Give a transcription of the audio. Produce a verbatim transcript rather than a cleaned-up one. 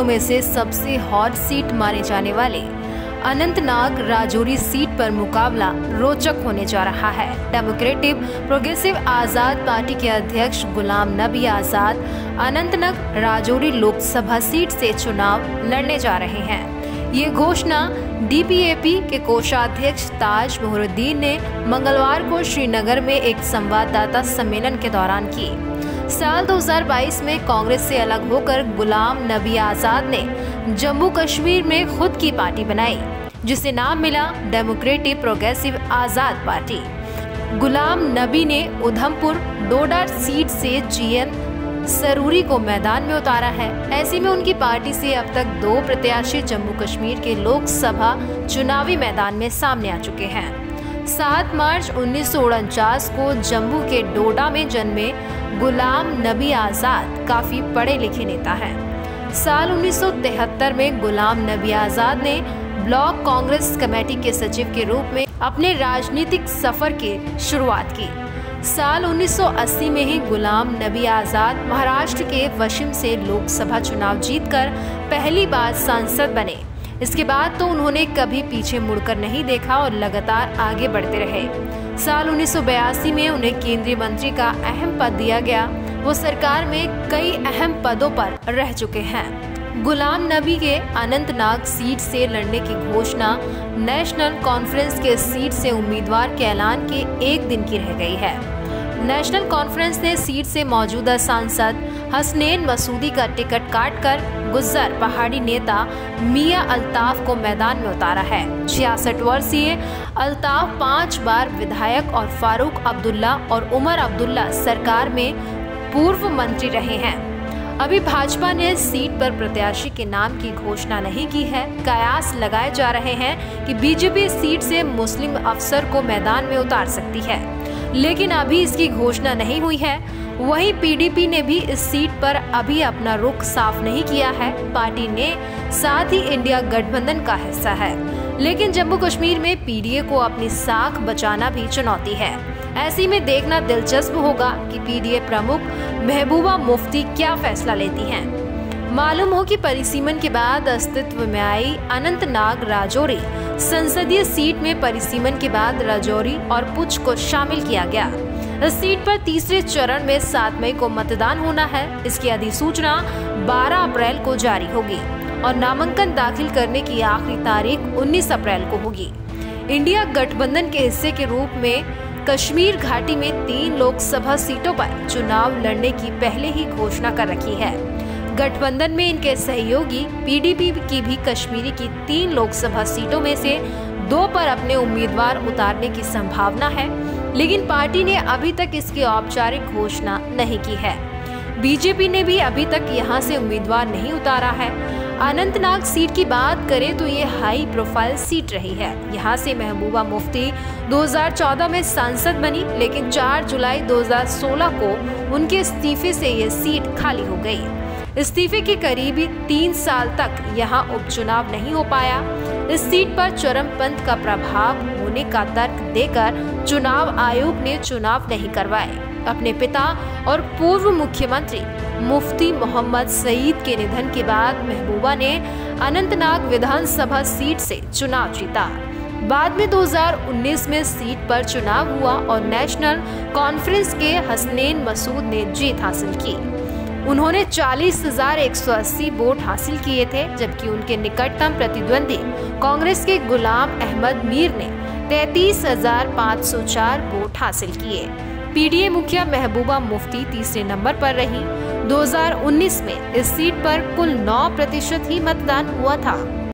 में से सबसे हॉट सीट माने जाने वाले अनंतनाग राजौरी सीट पर मुकाबला रोचक होने जा रहा है। डेमोक्रेटिक प्रोग्रेसिव आजाद पार्टी के अध्यक्ष गुलाम नबी आजाद अनंतनाग राजौरी लोकसभा सीट से चुनाव लड़ने जा रहे हैं। ये घोषणा डी पी ए पी के कोषाध्यक्ष ताज मोहरुद्दीन ने मंगलवार को श्रीनगर में एक संवाददाता सम्मेलन के दौरान की। साल दो हज़ार बाईस में कांग्रेस से अलग होकर गुलाम नबी आजाद ने जम्मू कश्मीर में खुद की पार्टी बनाई, जिसे नाम मिला democratic progressive Azad party. Ghulam Nabi ने उधमपुर डोडा सीट से जी एम सरूरी को मैदान में उतारा है। ऐसे में उनकी पार्टी से अब तक दो प्रत्याशी जम्मू कश्मीर के लोकसभा चुनावी मैदान में सामने आ चुके हैं। सात मार्च उन्नीस सौ उनचास को जम्मू के डोडा में जन्मे गुलाम नबी आजाद काफी पढ़े लिखे नेता हैं। साल उन्नीस सौ तिहत्तर में गुलाम नबी आजाद ने ब्लॉक कांग्रेस कमेटी के सचिव के रूप में अपने राजनीतिक सफर की शुरुआत की। साल उन्नीस सौ अस्सी में ही गुलाम नबी आजाद महाराष्ट्र के वाशिम से लोकसभा चुनाव जीतकर पहली बार सांसद बने। इसके बाद तो उन्होंने कभी पीछे मुड़कर नहीं देखा और लगातार आगे बढ़ते रहे। साल उन्नीस सौ बयासी में उन्हें केंद्रीय मंत्री का अहम पद दिया गया। वो सरकार में कई अहम पदों पर रह चुके हैं। गुलाम नबी के अनंतनाग सीट से लड़ने की घोषणा नेशनल कॉन्फ्रेंस के सीट से उम्मीदवार के ऐलान के एक दिन की रह गई है। नेशनल कॉन्फ्रेंस ने सीट से मौजूदा सांसद हसनैन मसूदी का टिकट काटकर गुज्जर पहाड़ी नेता मियां अल्ताफ को मैदान में उतारा है। छियासठ वर्षीय अल्ताफ पांच बार विधायक और फारूक अब्दुल्ला और उमर अब्दुल्ला सरकार में पूर्व मंत्री रहे हैं। अभी भाजपा ने सीट पर प्रत्याशी के नाम की घोषणा नहीं की है। कयास लगाए जा रहे हैं कि बीजेपी सीट से मुस्लिम अफसर को मैदान में उतार सकती है, लेकिन अभी इसकी घोषणा नहीं हुई है। वहीं पी डी पी ने भी इस सीट पर अभी अपना रुख साफ नहीं किया है। पार्टी ने साथ ही इंडिया गठबंधन का हिस्सा है, लेकिन जम्मू कश्मीर में पी डी ए को अपनी साख बचाना भी चुनौती है। ऐसे में देखना दिलचस्प होगा कि पी डी ए प्रमुख महबूबा मुफ्ती क्या फैसला लेती हैं। मालूम हो कि परिसीमन के बाद अस्तित्व में आई अनंतनाग राजौरी संसदीय सीट में परिसीमन के बाद राजौरी और पुंछ को शामिल किया गया। इस सीट पर तीसरे चरण में सात मई को मतदान होना है। इसकी अधिसूचना बारह अप्रैल को जारी होगी और नामांकन दाखिल करने की आखिरी तारीख उन्नीस अप्रैल को होगी। इंडिया गठबंधन के हिस्से के रूप में कश्मीर घाटी में तीन लोकसभा सीटों पर चुनाव लड़ने की पहले ही घोषणा कर रखी है। गठबंधन में इनके सहयोगी पी डी पी की भी कश्मीरी की तीन लोकसभा सीटों में से दो पर अपने उम्मीदवार उतारने की संभावना है, लेकिन पार्टी ने अभी तक इसकी औपचारिक घोषणा नहीं की है। बीजेपी ने भी अभी तक यहां से उम्मीदवार नहीं उतारा है। अनंतनाग सीट की बात करें तो ये हाई प्रोफाइल सीट रही है। यहां से महबूबा मुफ्ती दो हज़ार चौदह में सांसद बनी, लेकिन चार जुलाई दो हज़ार सोलह को उनके इस्तीफे से ये सीट खाली हो गई। इस्तीफे के करीब तीन साल तक यहां उपचुनाव नहीं हो पाया। इस सीट पर चरमपंथ का प्रभाव होने का तर्क देकर चुनाव आयोग ने चुनाव नहीं करवाए। अपने पिता और पूर्व मुख्यमंत्री मुफ्ती मोहम्मद सईद के निधन के बाद महबूबा ने अनंतनाग विधानसभा सीट से चुनाव जीता। बाद में दो हज़ार उन्नीस में सीट पर चुनाव हुआ और नेशनल कॉन्फ्रेंस के हसनैन मसूद ने जीत हासिल की। उन्होंने चालीस हजार एक सौ अस्सी वोट हासिल किए थे, जबकि उनके निकटतम प्रतिद्वंदी कांग्रेस के गुलाम अहमद मीर ने तैंतीस हजार पाँच सौ चार वोट हासिल किए। पी डी ए मुखिया महबूबा मुफ्ती तीसरे नंबर पर रही। दो हज़ार उन्नीस में इस सीट पर कुल नौ प्रतिशत ही मतदान हुआ था।